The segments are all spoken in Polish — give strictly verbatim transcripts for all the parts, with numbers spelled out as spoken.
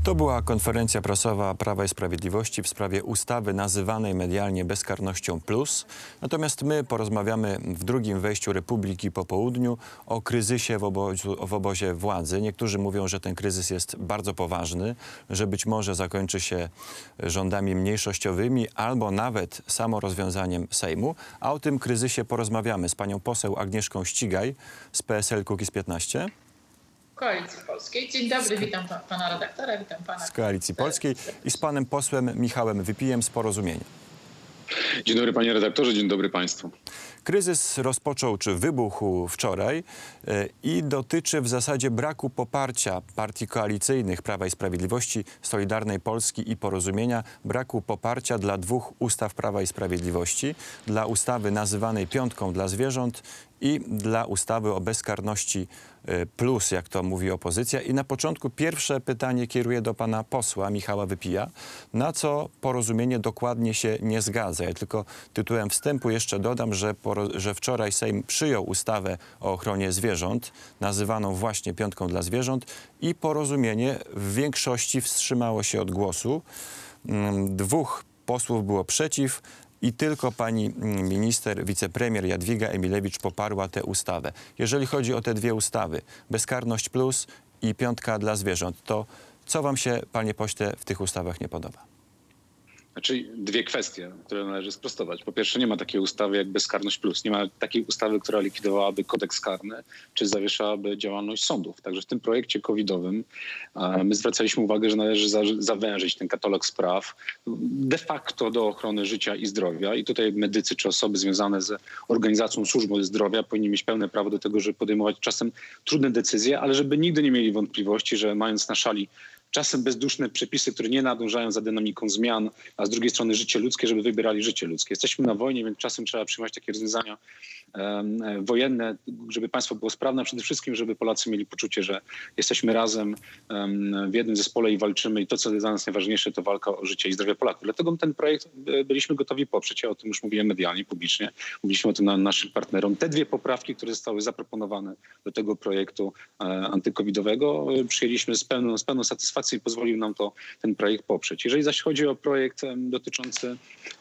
To była konferencja prasowa Prawa i Sprawiedliwości w sprawie ustawy nazywanej medialnie bezkarnością plus. Natomiast my porozmawiamy w drugim wejściu Republiki po południu o kryzysie w, obozu, w obozie władzy. Niektórzy mówią, że ten kryzys jest bardzo poważny, że być może zakończy się rządami mniejszościowymi albo nawet samorozwiązaniem Sejmu. A o tym kryzysie porozmawiamy z panią poseł Agnieszką Ścigaj z P S L Kukiz piętnaście. Koalicji Polskiej. Dzień dobry, witam pa, pana redaktora, witam pana. Z Koalicji Polskiej i z panem posłem Michałem Wypijem z Porozumienia. Dzień dobry panie redaktorze, dzień dobry państwu. Kryzys rozpoczął czy wybuchł wczoraj i dotyczy w zasadzie braku poparcia partii koalicyjnych Prawa i Sprawiedliwości, Solidarnej Polski i Porozumienia, braku poparcia dla dwóch ustaw Prawa i Sprawiedliwości, dla ustawy nazywanej piątką dla zwierząt i dla ustawy o bezkarności plus, jak to mówi opozycja. I na początku pierwsze pytanie kieruję do pana posła Michała Wypija. Na co Porozumienie dokładnie się nie zgadza? Ja tylko tytułem wstępu jeszcze dodam, że, że wczoraj Sejm przyjął ustawę o ochronie zwierząt, nazywaną właśnie piątką dla zwierząt, i Porozumienie w większości wstrzymało się od głosu. Dwóch posłów było przeciw i tylko pani minister, wicepremier Jadwiga Emilewicz poparła tę ustawę. Jeżeli chodzi o te dwie ustawy, bezkarność plus i piątka dla zwierząt, to co wam się, panie pośle, w tych ustawach nie podoba? Znaczy dwie kwestie, które należy sprostować. Po pierwsze, nie ma takiej ustawy jak bezkarność plus. Nie ma takiej ustawy, która likwidowałaby kodeks karny, czy zawieszałaby działalność sądów. Także w tym projekcie covidowym e, my zwracaliśmy uwagę, że należy za, zawężyć ten katalog spraw de facto do ochrony życia i zdrowia. I tutaj medycy czy osoby związane z organizacją służby zdrowia powinni mieć pełne prawo do tego, żeby podejmować czasem trudne decyzje, ale żeby nigdy nie mieli wątpliwości, że mając na szali czasem bezduszne przepisy, które nie nadążają za dynamiką zmian, a z drugiej strony życie ludzkie, żeby wybierali życie ludzkie. Jesteśmy na wojnie, więc czasem trzeba przyjmować takie rozwiązania um, wojenne, żeby państwo było sprawne, przede wszystkim, żeby Polacy mieli poczucie, że jesteśmy razem um, w jednym zespole i walczymy, i to, co jest dla nas najważniejsze, to walka o życie i zdrowie Polaków. Dlatego ten projekt byliśmy gotowi poprzeć. Ja o tym już mówiłem medialnie, publicznie. Mówiliśmy o tym na naszym partnerom. Te dwie poprawki, które zostały zaproponowane do tego projektu e, antykowidowego, e, przyjęliśmy z pełną, z pełną satysfakcją i pozwolił nam to ten projekt poprzeć. Jeżeli zaś chodzi o projekt um, dotyczący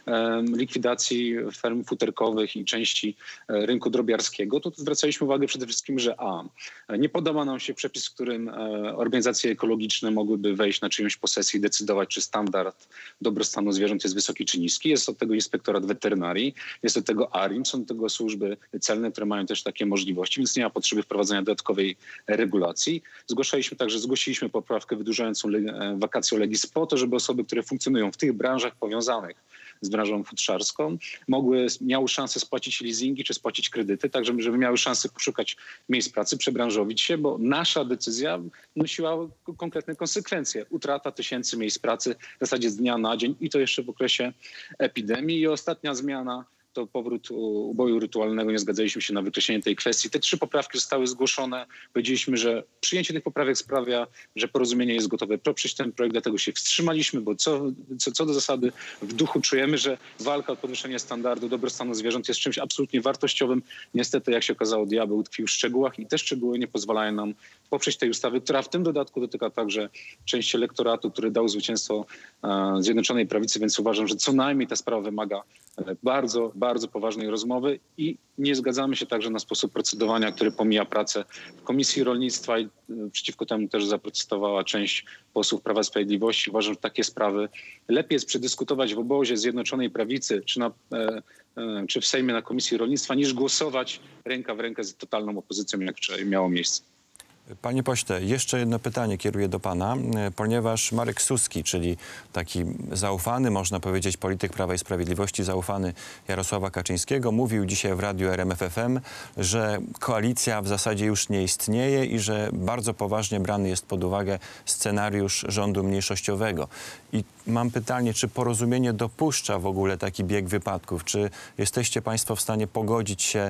um, likwidacji ferm futerkowych i części um, rynku drobiarskiego, to tu zwracaliśmy uwagę przede wszystkim, że a, nie podoba nam się przepis, w którym um, organizacje ekologiczne mogłyby wejść na czyjąś posesję i decydować, czy standard dobrostanu zwierząt jest wysoki czy niski. Jest od tego inspektorat weterynarii, jest od tego A R I M, są do tego służby celne, które mają też takie możliwości, więc nie ma potrzeby wprowadzenia dodatkowej regulacji. Zgłaszaliśmy także, zgłosiliśmy poprawkę wydłużającą vacatio legis po to, żeby osoby, które funkcjonują w tych branżach powiązanych z branżą futrzarską, mogły, miały szansę spłacić leasingi czy spłacić kredyty, tak żeby, żeby miały szansę poszukać miejsc pracy, przebranżowić się, bo nasza decyzja nosiła konkretne konsekwencje. Utrata tysięcy miejsc pracy w zasadzie z dnia na dzień i to jeszcze w okresie epidemii. I ostatnia zmiana to powrót uboju rytualnego. Nie zgadzaliśmy się na wykreślenie tej kwestii. Te trzy poprawki zostały zgłoszone. Powiedzieliśmy, że przyjęcie tych poprawek sprawia, że Porozumienie jest gotowe poprzeć ten projekt, dlatego się wstrzymaliśmy, bo co, co, co do zasady w duchu czujemy, że walka o podwyższenie standardu dobrostanu zwierząt jest czymś absolutnie wartościowym. Niestety, jak się okazało, diabeł tkwi w szczegółach i te szczegóły nie pozwalają nam poprzeć tej ustawy, która w tym dodatku dotyka także części elektoratu, który dał zwycięstwo e, Zjednoczonej Prawicy, więc uważam, że co najmniej ta sprawa wymaga e, bardzo, bardzo poważnej rozmowy i nie zgadzamy się także na sposób procedowania, który pomija pracę w Komisji Rolnictwa i e, przeciwko temu też zaprotestowała część posłów Prawa i Sprawiedliwości. Uważam, że takie sprawy lepiej jest przedyskutować w obozie Zjednoczonej Prawicy czy, na, e, e, czy w Sejmie na Komisji Rolnictwa, niż głosować ręka w rękę z totalną opozycją, jak wczoraj miało miejsce. Panie pośle, jeszcze jedno pytanie kieruję do pana, ponieważ Marek Suski, czyli taki zaufany, można powiedzieć, polityk Prawa i Sprawiedliwości, zaufany Jarosława Kaczyńskiego, mówił dzisiaj w radiu R M F F M, że koalicja w zasadzie już nie istnieje i że bardzo poważnie brany jest pod uwagę scenariusz rządu mniejszościowego. I mam pytanie, czy Porozumienie dopuszcza w ogóle taki bieg wypadków? Czy jesteście państwo w stanie pogodzić się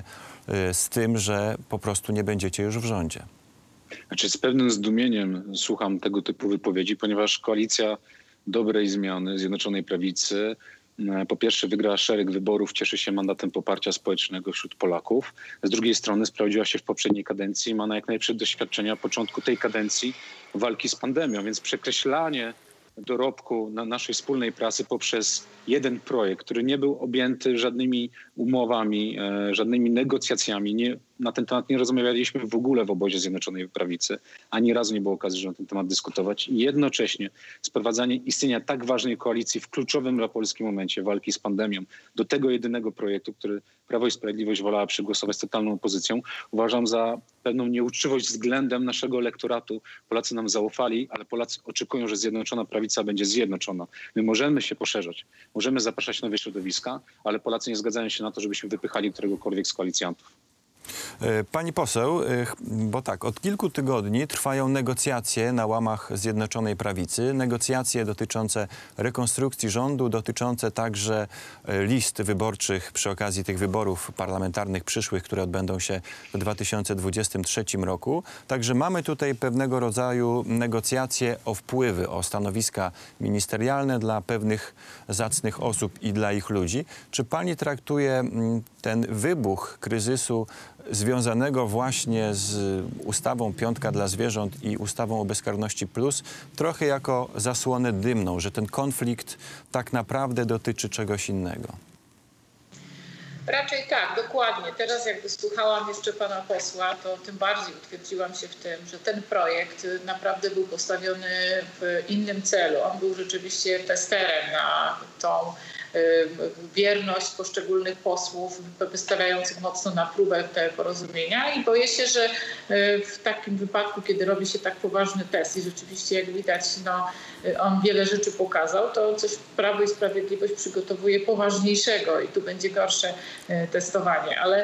z tym, że po prostu nie będziecie już w rządzie? Znaczy z pewnym zdumieniem słucham tego typu wypowiedzi, ponieważ koalicja dobrej zmiany Zjednoczonej Prawicy po pierwsze wygrała szereg wyborów, cieszy się mandatem poparcia społecznego wśród Polaków. Z drugiej strony sprawdziła się w poprzedniej kadencji i ma na jak najlepsze doświadczenia. Na początku tej kadencji walki z pandemią, więc przekreślanie dorobku na naszej wspólnej pracy poprzez jeden projekt, który nie był objęty żadnymi umowami, e, żadnymi negocjacjami. Nie, na ten temat nie rozmawialiśmy w ogóle w obozie Zjednoczonej Prawicy. Ani razu nie było okazji, żeby na ten temat dyskutować. I jednocześnie sprowadzanie istnienia tak ważnej koalicji w kluczowym dla Polski momencie walki z pandemią do tego jedynego projektu, który Prawo i Sprawiedliwość wolała przegłosować z totalną opozycją, uważam za pewną nieuczciwość względem naszego elektoratu. Polacy nam zaufali, ale Polacy oczekują, że Zjednoczona Prawica będzie zjednoczona. My możemy się poszerzać, możemy zapraszać nowe środowiska, ale Polacy nie zgadzają się na to, żebyśmy wypychali któregokolwiek z koalicjantów. Pani poseł, bo tak, od kilku tygodni trwają negocjacje na łamach Zjednoczonej Prawicy. Negocjacje dotyczące rekonstrukcji rządu, dotyczące także list wyborczych przy okazji tych wyborów parlamentarnych przyszłych, które odbędą się w dwa tysiące dwudziestym trzecim roku. Także mamy tutaj pewnego rodzaju negocjacje o wpływy, o stanowiska ministerialne dla pewnych zacnych osób i dla ich ludzi. Czy pani traktuje ten wybuch kryzysu związanego właśnie z ustawą Piątka dla zwierząt i ustawą o bezkarności plus trochę jako zasłonę dymną, że ten konflikt tak naprawdę dotyczy czegoś innego? Raczej tak, dokładnie. Teraz jak wysłuchałam jeszcze pana posła, to tym bardziej utwierdziłam się w tym, że ten projekt naprawdę był postawiony w innym celu. On był rzeczywiście testerem na tą wierność poszczególnych posłów, wystawiających mocno na próbę te porozumienia i boję się, że w takim wypadku, kiedy robi się tak poważny test i rzeczywiście jak widać, no, on wiele rzeczy pokazał, to coś Prawo i Sprawiedliwość przygotowuje poważniejszego i tu będzie gorsze testowanie. Ale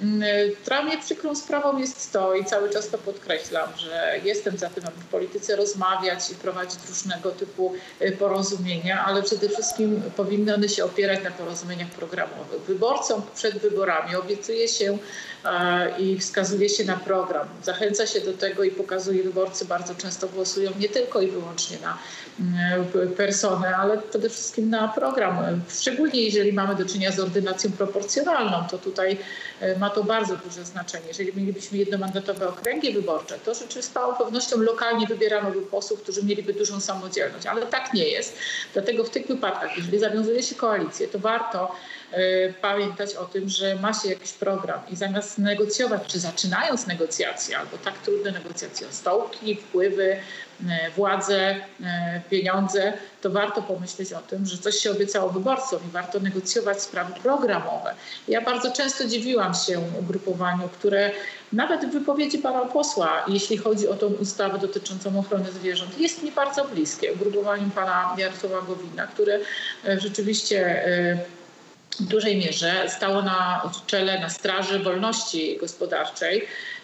dla mnie przykrą sprawą jest to i cały czas to podkreślam, że jestem za tym, aby w polityce rozmawiać i prowadzić różnego typu porozumienia, ale przede wszystkim powinny one się opierać na porozumieniach programowych. Wyborcom przed wyborami obiecuje się e, i wskazuje się na program. Zachęca się do tego i pokazuje, wyborcy bardzo często głosują nie tylko i wyłącznie na e, personę, ale przede wszystkim na program. Szczególnie jeżeli mamy do czynienia z ordynacją proporcjonalną, to tutaj e, ma to bardzo duże znaczenie. Jeżeli mielibyśmy jednomandatowe okręgi wyborcze, to rzeczywiście z całą pewnością lokalnie wybierano by posłów, którzy mieliby dużą samodzielność, ale tak nie jest. Dlatego w tych wypadkach, jeżeli zawiązuje się koalicję, to warto y, pamiętać o tym, że ma się jakiś program i zamiast negocjować, czy zaczynając negocjacje, albo tak trudne negocjacje o stołki, wpływy, y, władze, y, pieniądze, to warto pomyśleć o tym, że coś się obiecało wyborcom i warto negocjować sprawy programowe. Ja bardzo często dziwiłam się ugrupowaniu, które nawet w wypowiedzi pana posła, jeśli chodzi o tą ustawę dotyczącą ochrony zwierząt, jest mi bardzo bliskie. Ugrupowaniu pana Jarosława Gowina, które rzeczywiście w dużej mierze stało na czele, na straży wolności gospodarczej,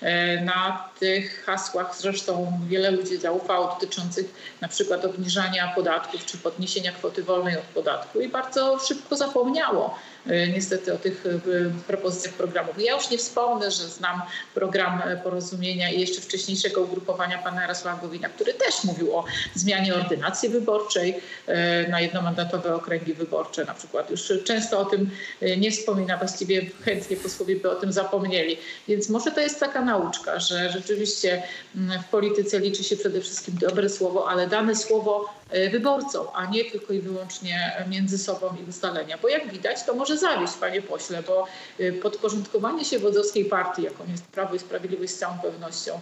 na tych hasłach zresztą wiele ludzi zaufało, dotyczących na przykład obniżania podatków czy podniesienia kwoty wolnej od podatku i bardzo szybko zapomniało niestety o tych propozycjach programowych. Ja już nie wspomnę, że znam program Porozumienia i jeszcze wcześniejszego ugrupowania pana Jarosława Gowina, który też mówił o zmianie ordynacji wyborczej na jednomandatowe okręgi wyborcze na przykład. Już często o tym nie wspomina, właściwie chętnie posłowie by o tym zapomnieli. Więc może to jest taka nauczka, że rzeczywiście w polityce liczy się przede wszystkim dobre słowo, ale dane słowo wyborcom, a nie tylko i wyłącznie między sobą i ustalenia. Bo jak widać, to może zawieść, panie pośle, bo podporządkowanie się wodzowskiej partii, jaką jest Prawo i Sprawiedliwość z całą pewnością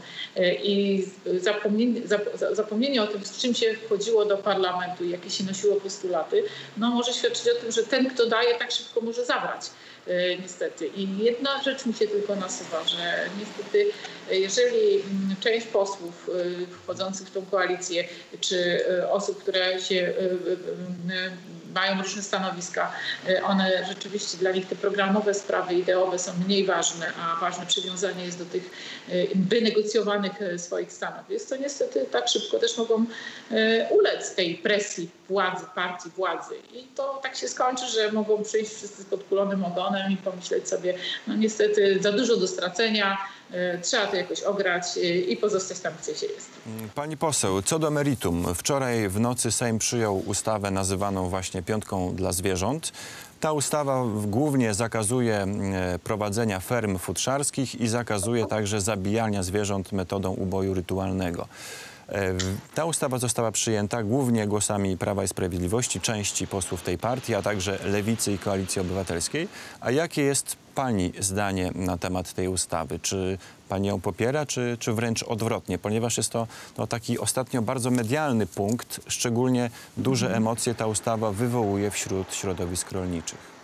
i zapomnienie, zapomnienie o tym, z czym się wchodziło do parlamentu i jakie się nosiło postulaty, no może świadczyć o tym, że ten, kto daje, tak szybko może zabrać. Niestety. I jedna rzecz mi się tylko nasuwa, że niestety jeżeli część posłów wchodzących w tą koalicję, czy osób, które się mają różne stanowiska, one rzeczywiście dla nich te programowe sprawy ideowe są mniej ważne, a ważne przywiązanie jest do tych wynegocjowanych swoich stanowisk, to niestety tak szybko też mogą ulec tej presji władzy, partii władzy. I to tak się skończy, że mogą przyjść wszyscy z podkulonym ogonem i pomyśleć sobie, no niestety za dużo do stracenia, trzeba to jakoś ograć i pozostać tam, gdzie się jest. Pani poseł, co do meritum. Wczoraj w nocy Sejm przyjął ustawę nazywaną właśnie Piątką dla zwierząt. Ta ustawa głównie zakazuje prowadzenia ferm futrzarskich i zakazuje także zabijania zwierząt metodą uboju rytualnego. Ta ustawa została przyjęta głównie głosami Prawa i Sprawiedliwości, części posłów tej partii, a także Lewicy i Koalicji Obywatelskiej. A jakie jest pani zdanie na temat tej ustawy? Czy pani ją popiera, czy, czy wręcz odwrotnie? Ponieważ jest to no, taki ostatnio bardzo medialny punkt, szczególnie duże emocje ta ustawa wywołuje wśród środowisk rolniczych.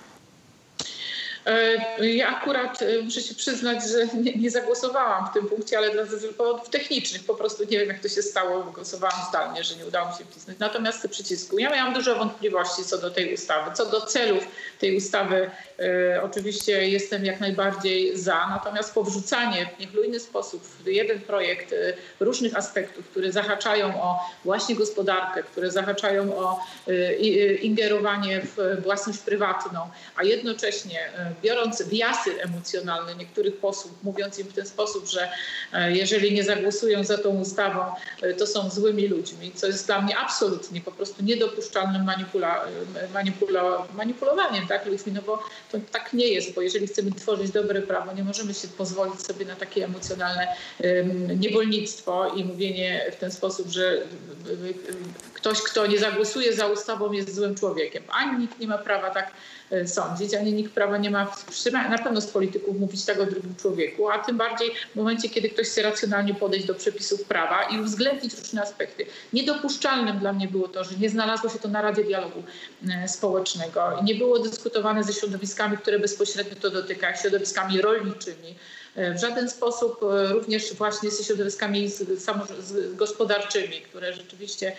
Ja akurat muszę się przyznać, że nie, nie zagłosowałam w tym punkcie, ale dla powodów technicznych. Po prostu nie wiem, jak to się stało. Głosowałam zdalnie, że nie udało mi się wcisnąć. Natomiast te przycisku. Ja miałam dużo wątpliwości co do tej ustawy. Co do celów tej ustawy e, oczywiście jestem jak najbardziej za. Natomiast powrzucanie w niechlujny sposób w jeden projekt e, różnych aspektów, które zahaczają o właśnie gospodarkę, które zahaczają o e, ingerowanie w własność prywatną, a jednocześnie e, biorąc biasy emocjonalne niektórych posłów, mówiąc im w ten sposób, że jeżeli nie zagłosują za tą ustawą, to są złymi ludźmi, co jest dla mnie absolutnie po prostu niedopuszczalnym manipula, manipula, manipulowaniem tak, ludźmi, no bo to tak nie jest, bo jeżeli chcemy tworzyć dobre prawo, nie możemy się pozwolić sobie na takie emocjonalne um, niewolnictwo i mówienie w ten sposób, że ktoś, kto nie zagłosuje za ustawą, jest złym człowiekiem. Ani nikt nie ma prawa tak sądzić, ani nikt prawa nie ma na pewno z polityków mówić tak o drugim człowieku, a tym bardziej w momencie, kiedy ktoś chce racjonalnie podejść do przepisów prawa i uwzględnić różne aspekty. Niedopuszczalnym dla mnie było to, że nie znalazło się to na Radzie Dialogu Społecznego i nie było dyskutowane ze środowiskami, które bezpośrednio to dotyka, środowiskami rolniczymi. W żaden sposób również właśnie ze środowiskami gospodarczymi, które rzeczywiście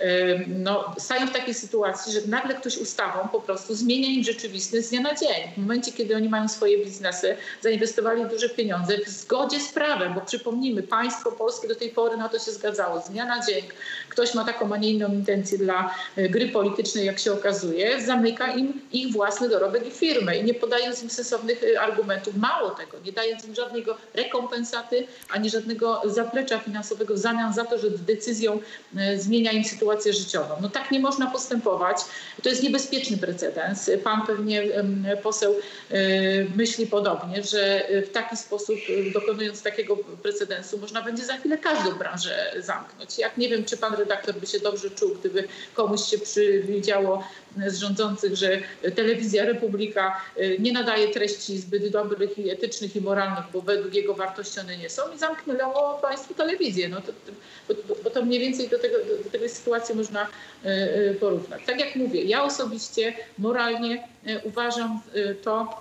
no, stają w takiej sytuacji, że nagle ktoś ustawą po prostu zmienia im rzeczywistość z dnia na dzień. W momencie, kiedy oni mają swoje biznesy, zainwestowali duże pieniądze w zgodzie z prawem, bo przypomnijmy, państwo polskie do tej pory na to się zgadzało. Z dnia na dzień ktoś ma taką, a nie inną intencję dla gry politycznej, jak się okazuje, zamyka im ich własny dorobek i firmę i nie podając im sensownych argumentów. Mało tego, nie dając im żadnego rekompensaty, ani żadnego zaplecza finansowego w zamian za to, że decyzją zmienia im sytuację życiową. No tak nie można postępować. To jest niebezpieczny precedens. Pan pewnie, poseł, myśli podobnie, że w taki sposób, dokonując takiego precedensu, można będzie za chwilę każdą branżę zamknąć. Jak nie wiem, czy pan redaktor by się dobrze czuł, gdyby komuś się przywidziało z rządzących, że telewizja Republika nie nadaje treści zbyt dobrych i etycznych i moralnych, bo według jego wartości one nie są i zamknęło państwu telewizję. No to, bo, bo to mniej więcej do, tego, do tej sytuacji można porównać. Tak jak mówię, ja osobiście moralnie uważam to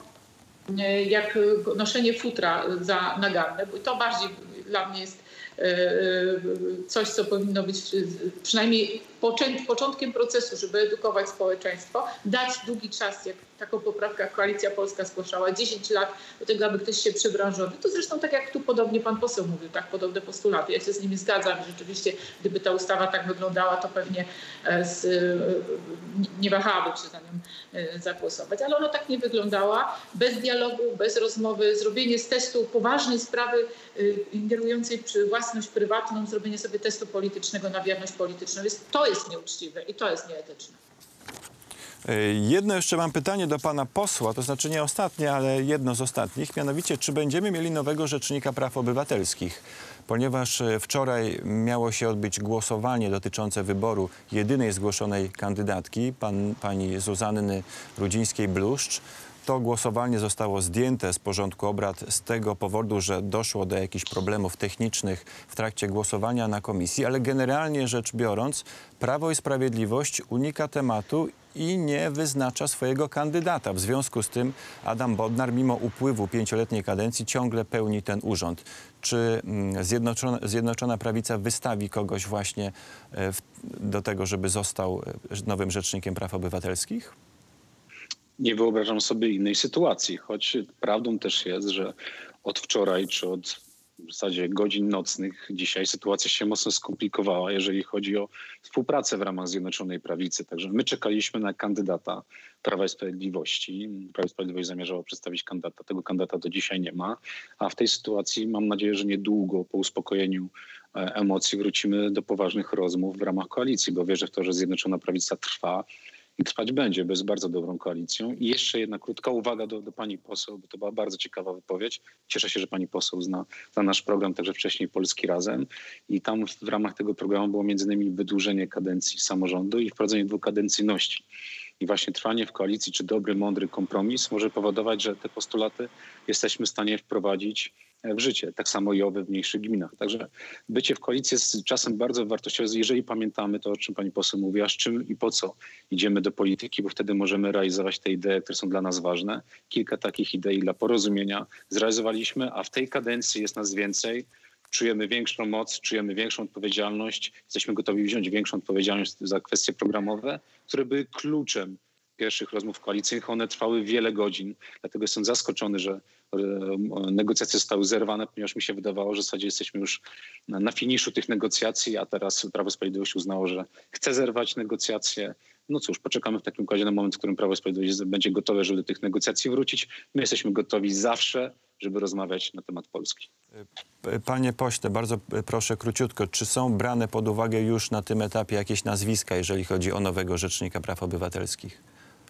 jak noszenie futra za naganne, bo to bardziej dla mnie jest coś, co powinno być przynajmniej początkiem procesu, żeby edukować społeczeństwo, dać długi czas, jak taką poprawkę Koalicja Polska zgłaszała, dziesięć lat do tego, aby ktoś się przebranżowił. To zresztą tak jak tu podobnie pan poseł mówił, tak, podobne postulaty. Ja się z nimi zgadzam. Rzeczywiście, gdyby ta ustawa tak wyglądała, to pewnie z, nie wahałabym się za nią zagłosować. Ale ona tak nie wyglądała. Bez dialogu, bez rozmowy, zrobienie z testu poważnej sprawy ingerującej przy własność prywatną, zrobienie sobie testu politycznego na wierność polityczną. Jest, to jest nieuczciwe i to jest nieetyczne. Jedno jeszcze mam pytanie do pana posła, to znaczy nie ostatnie, ale jedno z ostatnich, mianowicie czy będziemy mieli nowego Rzecznika Praw Obywatelskich? Ponieważ wczoraj miało się odbyć głosowanie dotyczące wyboru jedynej zgłoszonej kandydatki, pan, pani Zuzanny Rudzińskiej-Bluszcz. To głosowanie zostało zdjęte z porządku obrad z tego powodu, że doszło do jakichś problemów technicznych w trakcie głosowania na komisji, ale generalnie rzecz biorąc, Prawo i Sprawiedliwość unika tematu i nie wyznacza swojego kandydata. W związku z tym Adam Bodnar, mimo upływu pięcioletniej kadencji, ciągle pełni ten urząd. Czy Zjednoczona, Zjednoczona Prawica wystawi kogoś właśnie w, do tego, żeby został nowym Rzecznikiem Praw Obywatelskich? Nie wyobrażam sobie innej sytuacji, choć prawdą też jest, że od wczoraj czy od w zasadzie godzin nocnych dzisiaj sytuacja się mocno skomplikowała, jeżeli chodzi o współpracę w ramach Zjednoczonej Prawicy. Także my czekaliśmy na kandydata Prawa i Sprawiedliwości. Prawo i Sprawiedliwość zamierzało przedstawić kandydata. Tego kandydata do dzisiaj nie ma. A w tej sytuacji mam nadzieję, że niedługo po uspokojeniu emocji wrócimy do poważnych rozmów w ramach koalicji, bo wierzę w to, że Zjednoczona Prawica trwa i trwać będzie, bo jest bardzo dobrą koalicją. I jeszcze jedna krótka uwaga do, do pani poseł, bo to była bardzo ciekawa wypowiedź. Cieszę się, że pani poseł zna, zna nasz program, także wcześniej Polski Razem. I tam w, w ramach tego programu było między innymi wydłużenie kadencji samorządu i wprowadzenie dwukadencyjności. I właśnie trwanie w koalicji, czy dobry, mądry kompromis może powodować, że te postulaty jesteśmy w stanie wprowadzić w życie. Tak samo i owe w mniejszych gminach. Także bycie w koalicji jest czasem bardzo wartościowe, jeżeli pamiętamy to, o czym pani poseł mówiła, z czym i po co idziemy do polityki, bo wtedy możemy realizować te idee, które są dla nas ważne. Kilka takich idei dla porozumienia zrealizowaliśmy, a w tej kadencji jest nas więcej. Czujemy większą moc, czujemy większą odpowiedzialność. Jesteśmy gotowi wziąć większą odpowiedzialność za kwestie programowe, które były kluczem pierwszych rozmów koalicyjnych. One trwały wiele godzin, dlatego jestem zaskoczony, że negocjacje zostały zerwane, ponieważ mi się wydawało, że w zasadzie jesteśmy już na finiszu tych negocjacji, a teraz Prawo i Sprawiedliwość uznało, że chce zerwać negocjacje. No cóż, poczekamy w takim razie na moment, w którym Prawo i Sprawiedliwość będzie gotowe, żeby do tych negocjacji wrócić. My jesteśmy gotowi zawsze, żeby rozmawiać na temat Polski. Panie pośle, bardzo proszę króciutko, czy są brane pod uwagę już na tym etapie jakieś nazwiska, jeżeli chodzi o nowego Rzecznika Praw Obywatelskich?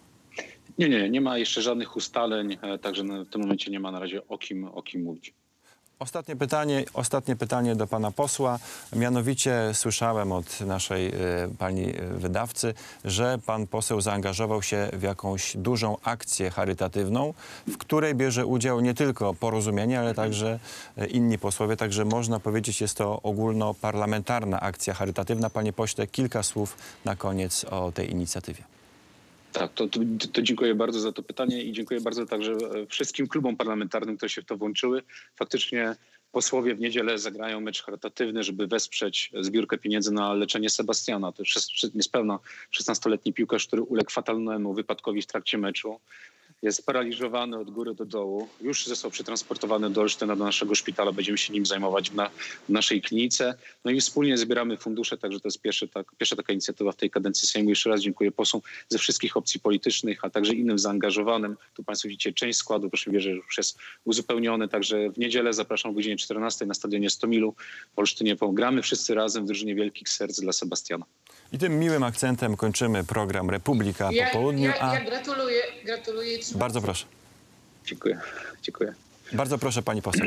Nie, nie, nie ma jeszcze żadnych ustaleń, także w tym momencie nie ma na razie o kim, o kim mówić. Ostatnie pytanie, ostatnie pytanie do pana posła. Mianowicie słyszałem od naszej y, pani wydawcy, że pan poseł zaangażował się w jakąś dużą akcję charytatywną, w której bierze udział nie tylko Porozumienie, ale także y, inni posłowie. Także można powiedzieć, jest to ogólnoparlamentarna akcja charytatywna. Panie pośle, kilka słów na koniec o tej inicjatywie. Tak, to, to, to dziękuję bardzo za to pytanie i dziękuję bardzo także wszystkim klubom parlamentarnym, które się w to włączyły. Faktycznie posłowie w niedzielę zagrają mecz charytatywny, żeby wesprzeć zbiórkę pieniędzy na leczenie Sebastiana. To jest niespełna szesnastoletni piłkarz, który uległ fatalnemu wypadkowi w trakcie meczu. Jest sparaliżowany od góry do dołu. Już został przetransportowany do Olsztyna, do naszego szpitala. Będziemy się nim zajmować w, na, w naszej klinice. No i wspólnie zbieramy fundusze, także to jest pierwszy, tak, pierwsza taka inicjatywa w tej kadencji Sejmu. Jeszcze raz dziękuję posłom ze wszystkich opcji politycznych, a także innym zaangażowanym. Tu państwo widzicie część składu, proszę mi wierzyć, że już jest uzupełniony. Także w niedzielę zapraszam o godzinie czternastej na stadionie Stomilu w Olsztynie. Gramy wszyscy razem w drużynie Wielkich Serc dla Sebastiana. I tym miłym akcentem kończymy program Republika ja, po południu. Ja, a... ja gratuluję, gratuluję. Bardzo proszę. Dziękuję. Dziękuję. Bardzo proszę, pani poseł.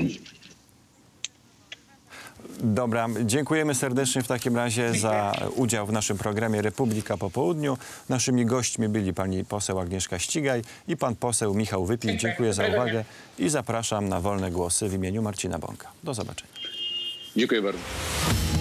Dobra, dziękujemy serdecznie w takim razie za udział w naszym programie Republika po południu. Naszymi gośćmi byli pani poseł Agnieszka Ścigaj i pan poseł Michał Wypik. Dziękuję za uwagę i zapraszam na wolne głosy w imieniu Marcina Bąka. Do zobaczenia. Dziękuję bardzo.